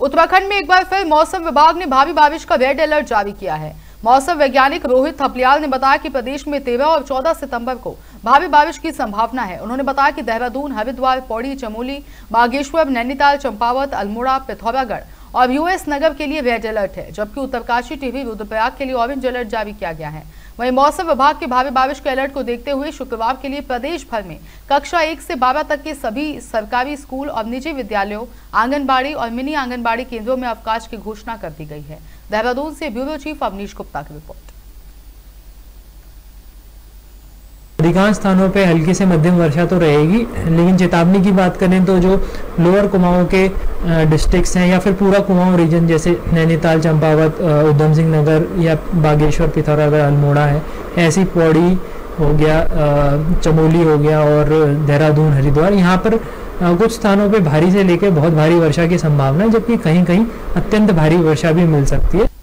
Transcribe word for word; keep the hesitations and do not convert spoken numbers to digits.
उत्तराखंड में एक बार फिर मौसम विभाग ने भारी बारिश का रेड अलर्ट जारी किया है। मौसम वैज्ञानिक रोहित थपलियाल ने बताया कि प्रदेश में तेरह और चौदह सितंबर को भारी बारिश की संभावना है। उन्होंने बताया कि देहरादून, हरिद्वार, पौड़ी, चमोली, बागेश्वर, नैनीताल, चंपावत, अल्मोड़ा, पिथौरागढ़ और यूएस नगर के लिए रेड अलर्ट है, जबकि उत्तरकाशी, टिहरी, रुद्रप्रयाग के लिए ऑरेंज अलर्ट जारी किया गया है। वहीं मौसम विभाग के भारी बारिश के अलर्ट को देखते हुए शुक्रवार के लिए प्रदेश भर में कक्षा एक से बारह तक के सभी सरकारी स्कूल और निजी विद्यालयों, आंगनबाड़ी और मिनी आंगनबाड़ी केंद्रों में अवकाश की घोषणा कर दी गई है। देहरादून से ब्यूरो चीफ अवनीश गुप्ता की रिपोर्ट। अधिकांश स्थानों पे हल्की से मध्यम वर्षा तो रहेगी, लेकिन चेतावनी की बात करें तो जो लोअर कुमाऊं के डिस्ट्रिक्ट्स हैं या फिर पूरा कुमाऊं रीजन जैसे नैनीताल, चंपावत, उधम सिंह नगर या बागेश्वर, पिथौरागढ़, अल्मोड़ा है, ऐसी पौड़ी हो गया, चमोली हो गया और देहरादून, हरिद्वार, यहाँ पर कुछ स्थानों पे भारी से लेकर बहुत भारी वर्षा की संभावना है, जबकि कहीं कहीं अत्यंत भारी वर्षा भी मिल सकती है।